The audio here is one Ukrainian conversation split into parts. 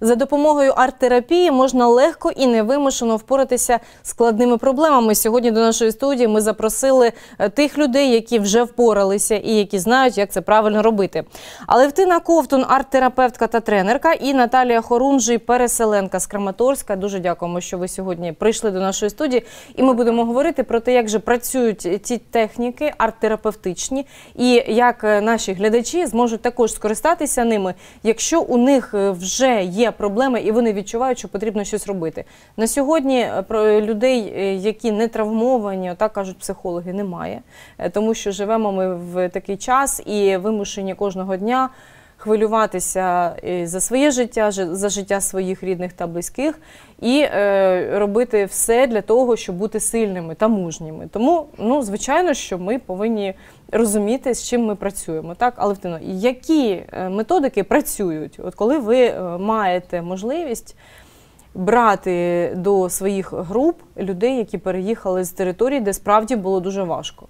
За допомогою арт-терапії можна легко і невимушено впоратися з складними проблемами. Сьогодні до нашої студії ми запросили тих людей, які вже впоралися і які знають, як це правильно робити. Алевтина Ковтун – арт-терапевтка та тренерка, і Наталія Хорунжий – переселенка з Краматорська. Дуже дякуємо, що ви сьогодні прийшли до нашої студії. І ми будемо говорити про те, як же працюють ці техніки арт-терапевтичні і як наші глядачі зможуть також скористатися ними, якщо у них вже є проблеми і вони відчувають, що потрібно щось робити. На сьогодні людей, які не травмовані, так кажуть психологи, немає. Тому що живемо ми в такий час і вимушені кожного дня хвилюватися за своє життя, за життя своїх рідних та близьких і робити все для того, щоб бути сильними та мужніми. Тому, звичайно, що ми повинні розуміти, з чим ми працюємо. Так, Алевтино, які методики працюють? От коли ви маєте можливість брати до своїх груп людей, які переїхали з території, де справді було дуже важко?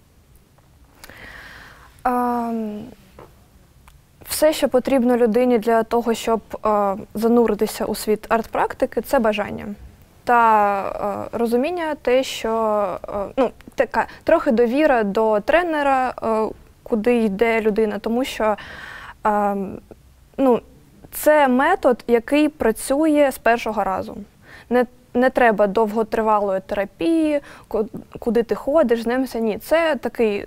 Все, що потрібно людині для того, щоб зануритися у світ арт-практики, це бажання. Та розуміння те, що така трохи довіра до тренера, куди йде людина, тому що це метод, який працює з першого разу. Не треба довготривалої терапії, куди ти ходиш, знайомишся. Ні, це такий,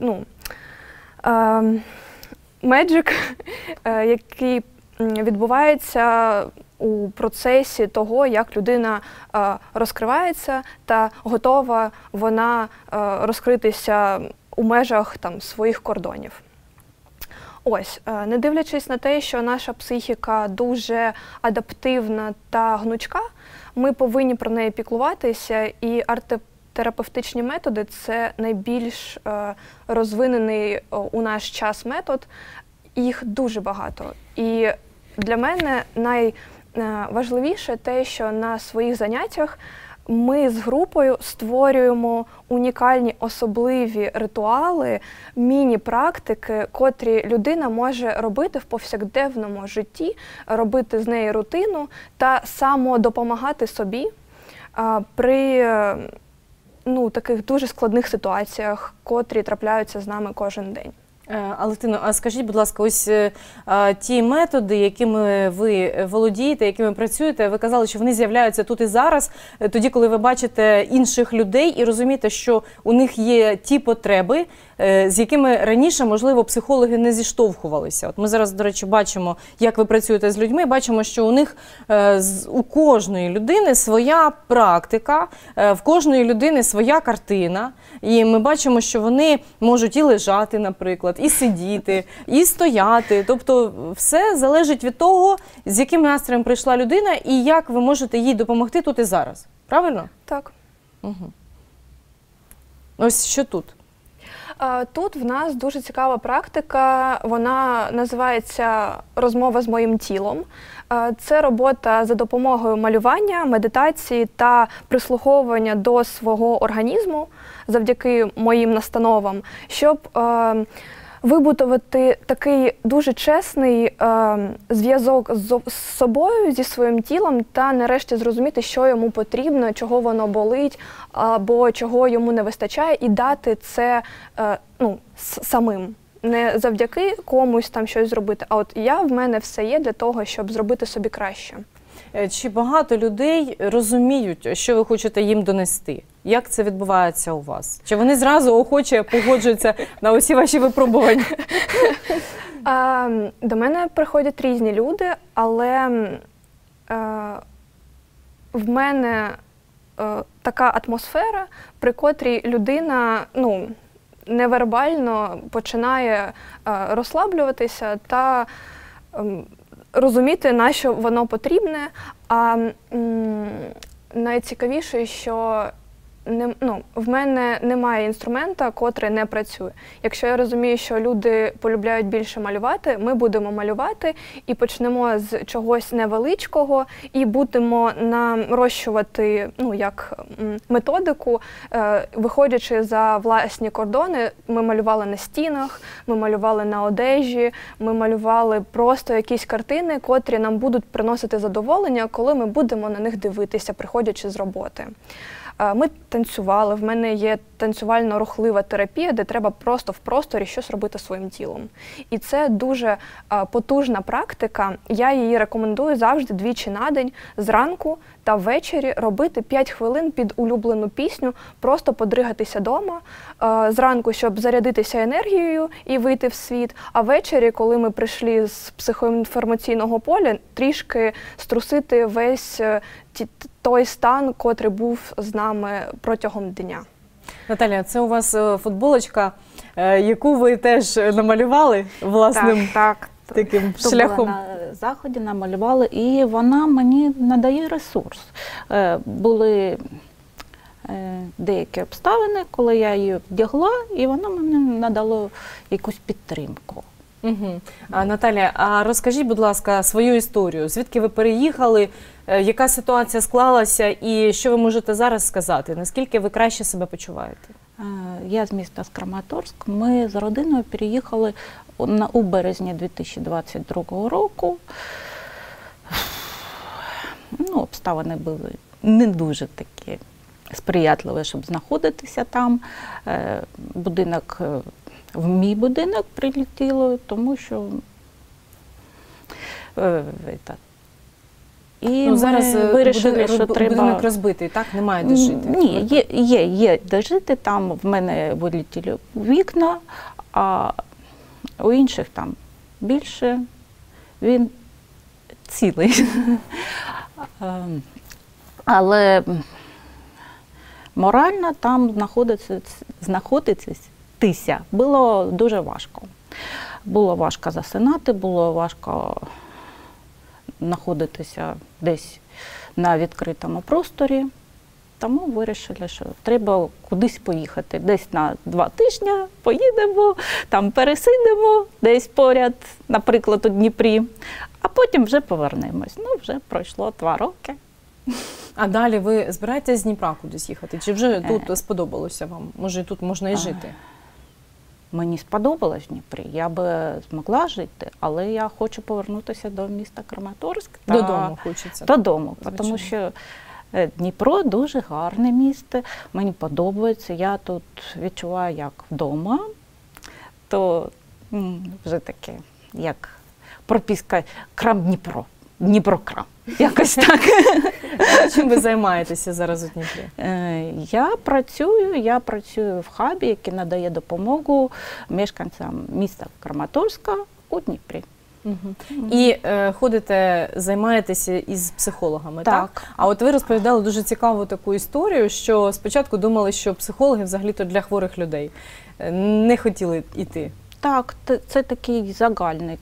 меджик, який відбувається у процесі того, як людина розкривається та готова вона розкритися у межах своїх кордонів. Ось, не дивлячись на те, що наша психіка дуже адаптивна та гнучка, ми повинні про неї піклуватися, і арт-терапевтичні методи – це найбільш розвинений у наш час метод. Їх дуже багато. І для мене найважливіше те, що на своїх заняттях ми з групою створюємо унікальні особливі ритуали, міні-практики, котрі людина може робити в повсякденному житті, робити з неї рутину та самодопомагати собі при таких дуже складних ситуаціях, котрі трапляються з нами кожен день. Алевтино, а скажіть, будь ласка, ось ті методи, якими ви володієте, якими працюєте, ви казали, що вони з'являються тут і зараз, тоді, коли ви бачите інших людей і розумієте, що у них є ті потреби, з якими раніше, можливо, психологи не зіштовхувалися. От ми зараз, до речі, бачимо, як ви працюєте з людьми, бачимо, що у них, у кожної людини своя практика, в кожної людини своя картина, і ми бачимо, що вони можуть і лежати, наприклад, і сидіти, і стояти. Тобто все залежить від того, з яким настроєм прийшла людина і як ви можете їй допомогти тут і зараз. Правильно? Так. Угу. Ось що тут? Тут в нас дуже цікава практика, вона називається «Розмова з моїм тілом». Це робота за допомогою малювання, медитації та прислуховування до свого організму завдяки моїм настановам, щоб вибудувати такий дуже чесний зв'язок з собою, зі своїм тілом та нарешті зрозуміти, що йому потрібно, чого воно болить або чого йому не вистачає, і дати це самим. Не завдяки комусь там щось зробити, а от в мене все є для того, щоб зробити собі краще. Чи багато людей розуміють, що ви хочете їм донести? Як це відбувається у вас? Чи вони зразу охоче погоджуються на усі ваші випробування? До мене приходять різні люди, але в мене така атмосфера, при котрій людина невербально починає розслаблюватися та розуміти, на що воно потрібне. А найцікавіше, що в мене немає інструмента, котрий не працює. Якщо я розумію, що люди полюбляють більше малювати, ми будемо малювати і почнемо з чогось невеличкого і будемо нарощувати як методику, виходячи за власні кордони. Ми малювали на стінах, ми малювали на одежі, ми малювали просто якісь картини, котрі нам будуть приносити задоволення, коли ми будемо на них дивитися, приходячи з роботи. Ми танцювали, в мене є танцювально-рухлива терапія, де треба просто в просторі щось робити своїм тілом. І це дуже потужна практика, я її рекомендую завжди двічі на день, зранку та ввечері робити 5 хвилин під улюблену пісню, просто подригатися вдома, зранку, щоб зарядитися енергією і вийти в світ, а ввечері, коли ми прийшли з психоінформаційного поля, трішки струсити весь той стан, котрий був з нами протягом дня. Наталя, це у вас футболочка, яку ви теж намалювали власним таким шляхом? На заході намалювали, і вона мені надає ресурс. Були деякі обставини, коли я її вдягла, і вона мені надала якусь підтримку. Угу. Наталя, а розкажіть, будь ласка, свою історію. Звідки ви переїхали, яка ситуація склалася і що ви можете зараз сказати? Наскільки ви краще себе почуваєте? Я з міста Краматорськ. Ми з родиною переїхали у березні 2022 року. Обставини були не дуже такі сприятливі, щоб знаходитися там. В мій будинок прилетіло, тому що і зараз вирішили, що треба... Будинок розбитий, так? Немає де жити? Ні, є де жити. Там в мене вилетіли вікна, а у інших там більше. Він цілий. Але морально там знаходитися було дуже важко. Було важко засинати, було важко знаходитися десь на відкритому просторі. Тому вирішили, що треба кудись поїхати. Десь на 2 тижні поїдемо, там пересидимо, десь поряд, наприклад, у Дніпрі, а потім вже повернемось. Вже пройшло 2 роки. А далі ви збираєтесь з Дніпра кудись їхати? Чи вже тут сподобалося вам? Може, тут можна і жити? Мені сподобалось в Дніпрі. Я би змогла жити, але я хочу повернутися до міста Краматорськ. Додому хочеться. Додому, тому що Дніпро дуже гарне місто, мені подобається, я тут відчуваю як вдома, то вже таке, як прописка «Крам Дніпро», «Дніпро-Крам», якось так. Чим ви займаєтеся зараз у Дніпрі? Я працюю в хабі, який надає допомогу мешканцям міста Краматорська у Дніпрі. І ходите, займаєтеся із психологами, так? А от ви розповідали дуже цікаву таку історію, що спочатку думали, що психологи взагалі-то для хворих людей. Не хотіли йти. Так, це такий загальний,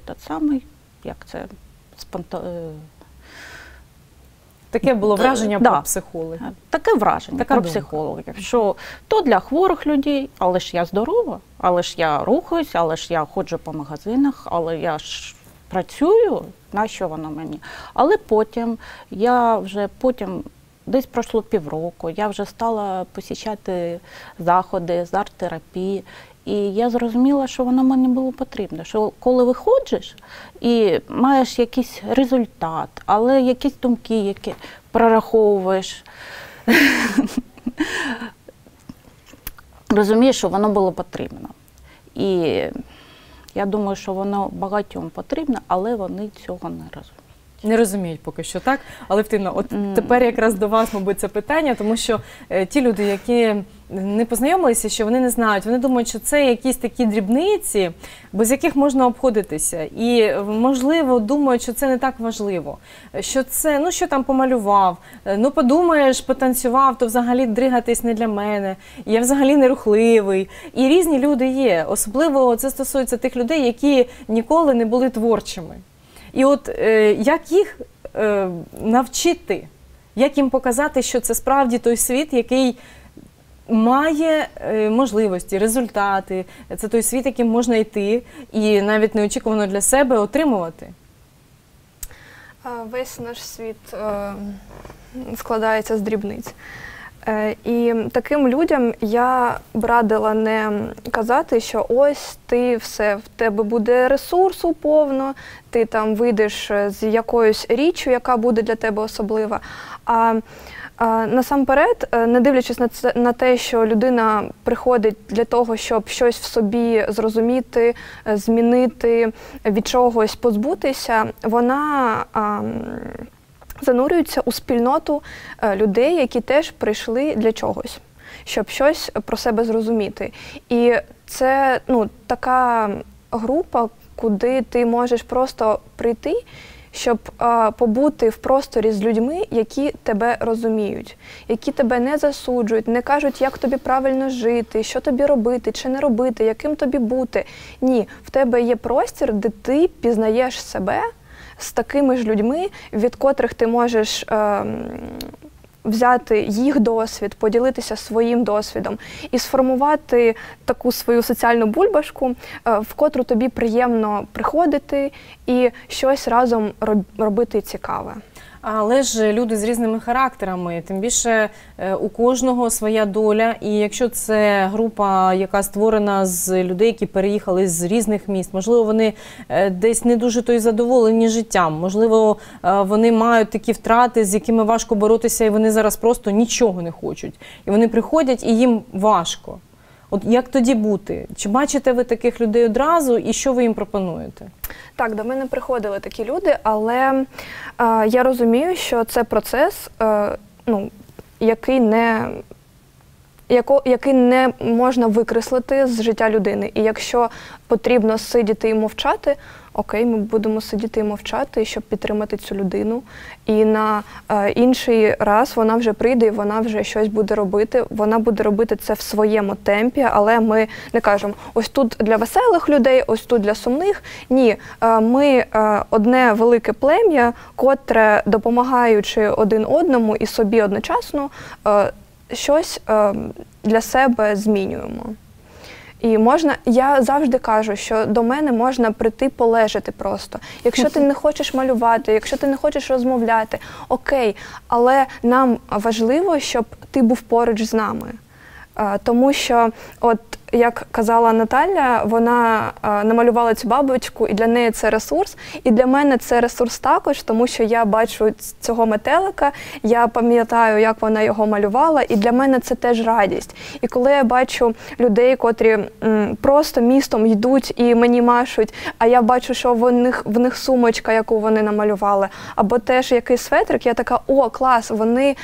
Таке було враження про психологів. Таке враження про психологів, що то для хворих людей, але ж я здорова, але ж я рухаюсь, але ж я ходжу по магазинах, але я ж працюю, нащо воно мені? Але потім, десь пройшло півроку, я вже стала посічати заходи з арт-терапії, і я зрозуміла, що воно мені було потрібно, що коли виходиш і маєш якийсь результат, але якісь думки, які прораховуєш, розумієш, що воно було потрібно. І я думаю, що воно багатьом потрібно, але вони цього не розуміють. Не розуміють поки що, так? Алевтино, от тепер якраз до вас, мабуть, це питання, тому що ті люди, які не познайомилися, що вони не знають, вони думають, що це якісь такі дрібниці, без яких можна обходитися. І, можливо, думають, що це не так важливо. Що це, що там помалював, подумаєш, потанцював, то взагалі дригатись не для мене, я взагалі не рухливий. І різні люди є. Особливо це стосується тих людей, які ніколи не були творчими. І от як їх навчити, Як їм показати, що це справді той світ, який має можливості, результати, це той світ, яким можна йти і навіть неочікувано для себе отримувати? Весь наш світ складається з дрібниць. І таким людям я б радила не казати, що ось ти все, в тебе буде ресурсу повно, ти там вийдеш з якоюсь річчю, яка буде для тебе особлива. А насамперед, не дивлячись на те, що людина приходить для того, щоб щось в собі зрозуміти, змінити, від чогось позбутися, вона занурюються у спільноту людей, які теж прийшли для чогось, щоб щось про себе зрозуміти. І це така група, куди ти можеш просто прийти, щоб побути в просторі з людьми, які тебе розуміють, які тебе не засуджують, не кажуть, як тобі правильно жити, що тобі робити чи не робити, яким тобі бути. Ні, в тебе є простір, де ти пізнаєш себе з такими ж людьми, від котрих ти можеш взяти їх досвід, поділитися своїм досвідом і сформувати таку свою соціальну бульбашку, в котру тобі приємно приходити і щось разом робити цікаве. Але ж люди з різними характерами, тим більше у кожного своя доля. І якщо це група, яка створена з людей, які переїхали з різних міст, можливо, вони десь не дуже то й задоволені життям, можливо, вони мають такі втрати, з якими важко боротися, і вони зараз просто нічого не хочуть. І вони приходять, і їм важко. От як тоді бути? Чи бачите ви таких людей одразу, і що ви їм пропонуєте? Так, до мене приходили такі люди, але я розумію, що це процес, який не можна викреслити з життя людини. І якщо потрібно сидіти і мовчати, окей, ми будемо сидіти і мовчати, щоб підтримати цю людину. І на інший раз вона вже прийде і вона вже щось буде робити. Вона буде робити це в своєму темпі, але ми не кажемо, ось тут для веселих людей, ось тут для сумних. Ні, ми одне велике плем'я, котре, допомагаючи один одному і собі одночасно, щось для себе змінюємо. І я завжди кажу, що до мене можна прийти полежати просто. Якщо ти не хочеш малювати, якщо ти не хочеш розмовляти, окей, але нам важливо, щоб ти був поруч з нами. Тому що, от, як казала Наталя, вона намалювала цю бабочку, і для неї це ресурс. І для мене це ресурс також, тому що я бачу цього метелика, я пам'ятаю, як вона його малювала, і для мене це теж радість. І коли я бачу людей, котрі просто містом йдуть і мені машуть, а я бачу, що в них сумочка, яку вони намалювали, або теж якийсь светрик, я така, о, клас, вони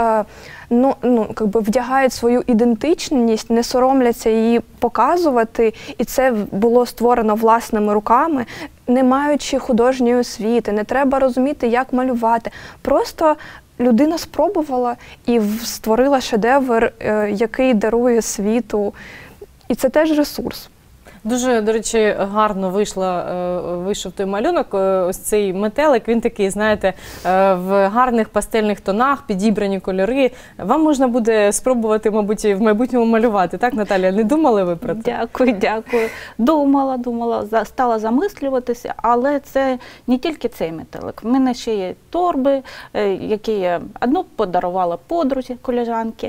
вдягають свою ідентичність, не соромляться її показувати, і це було створено власними руками, не маючи художньої освіти, не треба розуміти, як малювати. Просто людина спробувала і створила шедевр, який дарує світу, і це теж ресурс. Дуже, до речі, гарно вийшов той малюнок, ось цей метелик, він такий, знаєте, в гарних пастельних тонах, підібрані кольори. Вам можна буде спробувати, мабуть, в майбутньому малювати, так, Наталя? Не думали ви про це? Дякую. Думала, стала замислюватися, але це не тільки цей метелик. В мене ще є торби, які я одну подарувала подрузі, колежанки,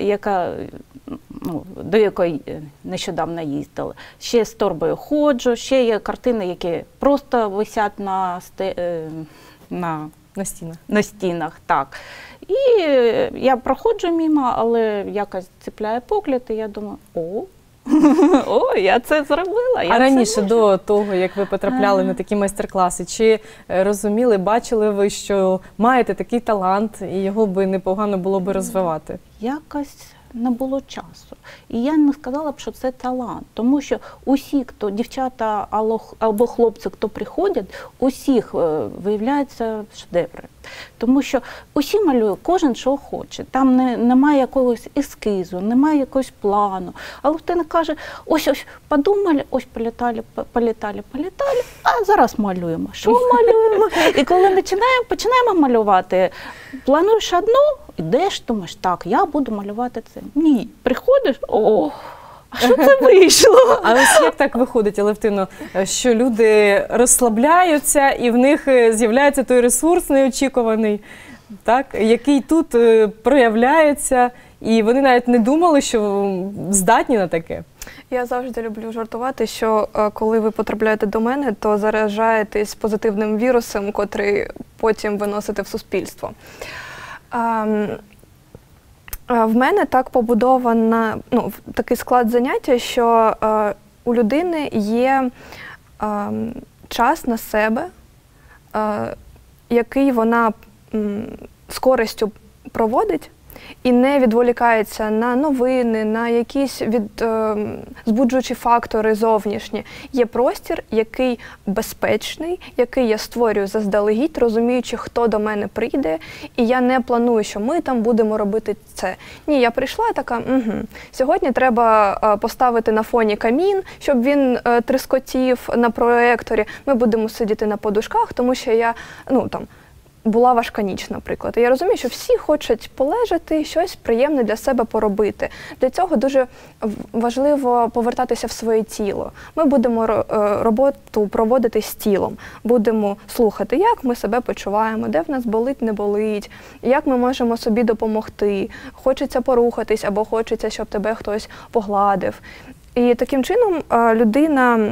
до якої нещодавно їздила. Ще з торбою ходжу, ще є картини, які просто висять на стінах. Так. І я проходжу мимо, але якось цепляє погляд, і я думаю, я це зробила. А раніше, до того, як ви потрапляли на такі майстер-класи, чи розуміли, бачили ви, що маєте такий талант, і його би непогано було би розвивати? Якось не було часу. І я не сказала б, що це талант. Тому що усі, дівчата або хлопці, хто приходять, усіх виявляються шедеври. Тому що усі малюють, кожен що хоче. Там немає якогось ескізу, немає якогось плану. Але людина каже, ось подумали, ось політали, а зараз малюємо. Що малюємо? І коли починаємо малювати, плануєш одну, йдеш, думаєш, так, я буду малювати це. Ні, приходиш, а що це вийшло? А ось як так виходить, Алевтино, що люди розслабляються і в них з'являється той ресурс неочікуваний, так, який тут проявляється, і вони навіть не думали, що здатні на таке? Я завжди люблю жартувати, що коли ви потрапляєте до мене, то заражаєтесь позитивним вірусом, котрий потім виносите в суспільство. В мене так побудована, такий склад заняття, що у людини є час на себе, який вона з користю проводить і не відволікається на новини, на якісь збуджуючі фактори зовнішні. Є простір, який безпечний, який я створюю заздалегідь, розуміючи, хто до мене прийде, і я не планую, що ми там будемо робити це. Ні, я прийшла така, сьогодні треба поставити на фоні камін, щоб він тріскотів на проекторі, ми будемо сидіти на подушках, тому що я, була важка ніч, наприклад. І я розумію, що всі хочуть полежати, щось приємне для себе поробити. Для цього дуже важливо повертатися в своє тіло. Ми будемо роботу проводити з тілом. Будемо слухати, як ми себе почуваємо, де в нас болить, не болить, як ми можемо собі допомогти. Хочеться порухатись або хочеться, щоб тебе хтось погладив. І таким чином людина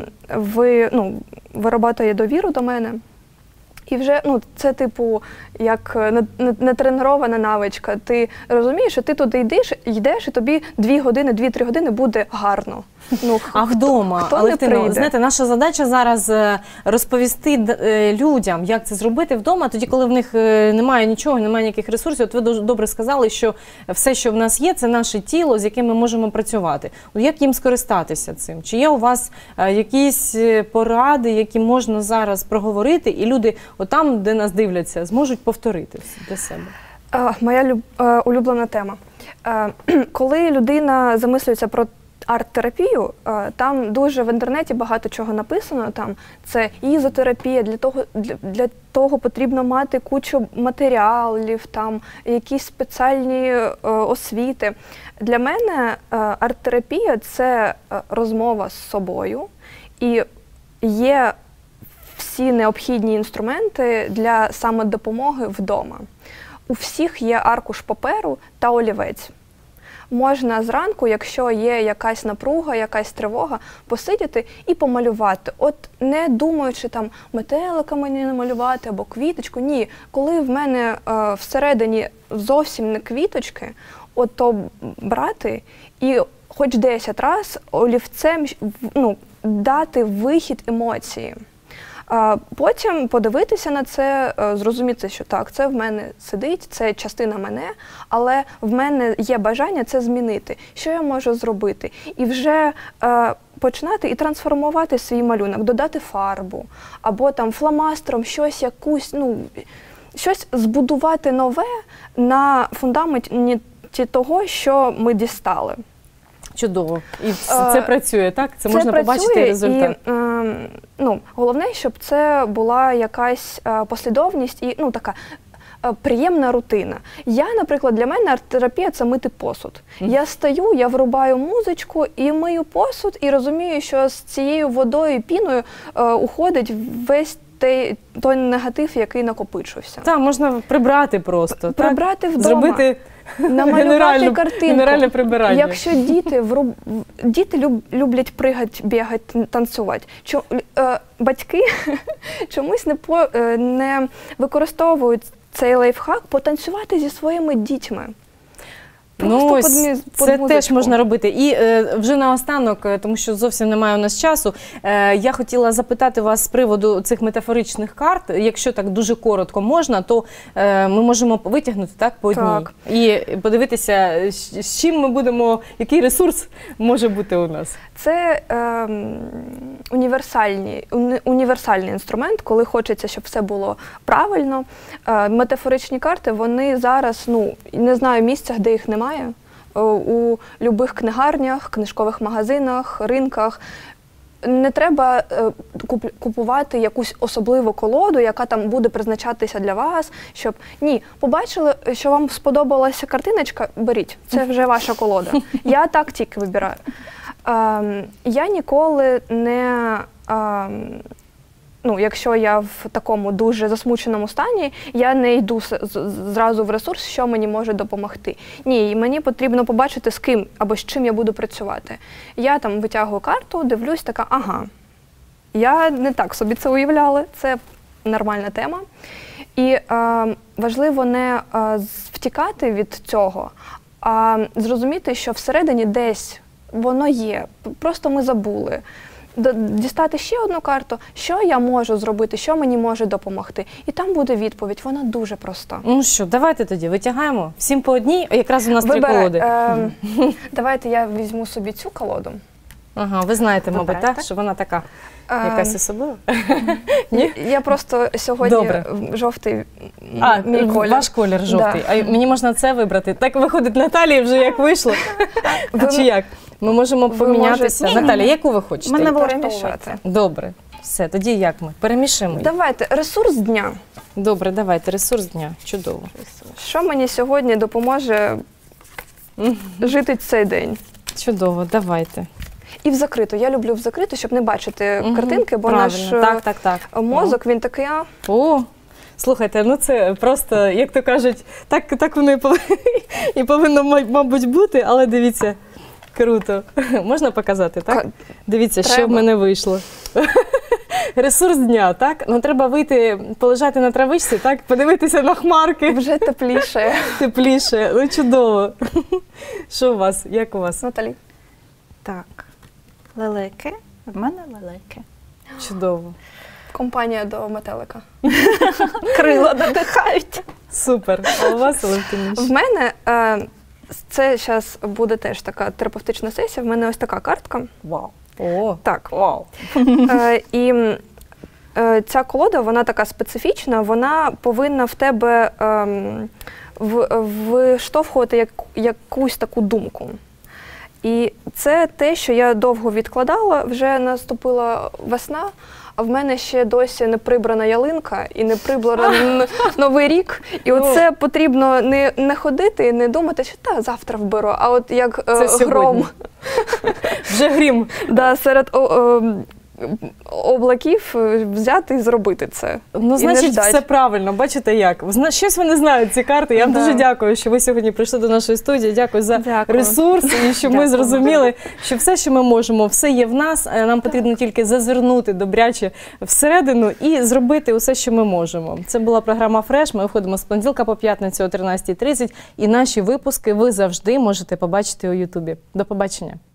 виробляє довіру до мене. І вже, це типу, як нетренована навичка. Ти розумієш, що ти туди йдеш, і тобі 2 години, 2-3 години буде гарно. А вдома, Алевтино, знаєте, наша задача зараз розповісти людям, як це зробити вдома, тоді, коли в них немає нічого, немає ніяких ресурсів. От ви дуже добре сказали, що все, що в нас є, це наше тіло, з яким ми можемо працювати. Як їм скористатися цим? Чи є у вас якісь поради, які можна зараз проговорити, і люди отам, де нас дивляться, зможуть повторити для себе? Моя улюблена тема. Коли людина замислюється про арт-терапію, там дуже в інтернеті багато чого написано, там це ізотерапія, для того потрібно мати кучу матеріалів, там якісь спеціальні освіти. Для мене арт-терапія – це розмова з собою, і є всі необхідні інструменти для самодопомоги вдома. У всіх є аркуш паперу та олівець. Можна зранку, якщо є якась напруга, якась тривога, посидіти і помалювати. От не думаючи, там, метелика мені намалювати або квіточку. Ні, коли в мене всередині зовсім не квіточки, от то брати і хоч 10 разів олівцем дати вихід емоції. Потім подивитися на це, зрозуміти, що так, це в мене сидить, це частина мене, але в мене є бажання це змінити. Що я можу зробити? І вже починати і трансформувати свій малюнок, додати фарбу, або там фломастером щось збудувати нове на фундаменті того, що ми дістали. Чудово. І це працює, так? Це можна побачити результат. І, головне, щоб це була якась послідовність і така приємна рутина. Наприклад, для мене арт-терапія – це мити посуд. Я стою, я врубаю музичку і мию посуд, і розумію, що з цією водою і піною уходить весь той негатив, який накопичився. Так, можна прибрати просто. Прибрати вдома. Зробити намалювати картинку. Генеральне прибирання. Якщо діти люблять пригати, бігати, танцювати, батьки чомусь не використовують цей лайфхак потанцювати зі своїми дітьми. Просто ось, під це музичку. теж можна робити. І вже наостанок, тому що зовсім немає у нас часу, я хотіла запитати вас з приводу цих метафоричних карт. Якщо так дуже коротко можна, то ми можемо витягнути так по одній. Так. І подивитися, з чим ми будемо, який ресурс може бути у нас. Це універсальний інструмент, коли хочеться, щоб все було правильно. Метафоричні карти, вони зараз, не знаю, місцях, де їх немає. У любих книгарнях, книжкових магазинах, ринках. Не треба купувати якусь особливу колоду, яка там буде призначатися для вас, щоб... Ні, побачили, що вам сподобалася картиночка, беріть, це вже ваша колода. Я так тільки вибираю. Я ніколи не... якщо я в такому дуже засмученому стані, я не йду зразу в ресурс, що мені може допомогти. Ні, мені потрібно побачити, з ким або з чим я буду працювати. Я там витягую карту, дивлюсь, така, ага, я не так собі це уявляла, це нормальна тема. І важливо не втікати від цього, а зрозуміти, що всередині десь воно є, просто ми забули. Дістати ще одну карту, що я можу зробити, що мені може допомогти. І там буде відповідь, вона дуже проста. Ну що, давайте тоді витягаємо. Всім по одній, якраз у нас 3 колоди. Давайте я візьму собі цю колоду. Ага, ви знаєте, мабуть, Вибирайте. так, що вона така якась особлива? Я просто сьогодні Добре. жовтий А, мій колір. ваш колір жовтий. Да. А мені можна це вибрати. Так виходить, Наталії вже як вийшло. Ви Чи як? Ми можемо ви помінятися. можете- Наталя, яку ви хочете? Мене перемішати. Добре. Все, тоді як ми? Перемішимо їх. Давайте, ресурс дня. Добре, давайте, ресурс дня. Чудово. Що мені сьогодні допоможе жити цей день? Чудово, давайте. І в закриту. Я люблю в закриту, щоб не бачити картинки, бо наш Правильно. Так. мозок, він такий, О, слухайте, ну це просто, як то кажуть, так воно і повинно, мабуть, бути, але дивіться, круто. Можна показати, так? Дивіться, що в Треба. мене вийшло. Ресурс дня, так? Ну треба вийти, полежати на травичці, так? Подивитися на хмарки. вже тепліше. Тепліше, ну чудово. Що у вас, як у вас? Наталі. Так, лелеки. В мене лелеки. Чудово. Компанія до метелика. Крила надихають. Супер. А у вас, Олексій? В мене, це зараз буде теж така терапевтична сесія, в мене ось така картка. Вау. О, Так. вау. І ця колода, вона така специфічна, вона повинна в тебе виштовхувати якусь таку думку. І це те, що я довго відкладала, вже наступила весна, а в мене ще досі не прибрана ялинка і не прибрана Новий рік. І оце потрібно не ходити і не думати, що завтра вберу, а от як гром. Вже грім. Да, серед облаків взяти і зробити це. Ну, І значить, не ждать. все правильно. Бачите як? Щось вони знають, ці карти. Я вам Да. дуже дякую, що ви сьогодні прийшли до нашої студії. Дякую за Дякую. ресурс і що ми Дякую. зрозуміли, що все, що ми можемо, все є в нас. Нам потрібно тільки зазирнути добряче всередину і зробити усе, що ми можемо. Це була програма «Фреш». Ми виходимо з понеділка по п'ятницю о 13:30. І наші випуски ви завжди можете побачити у Ютубі. До побачення.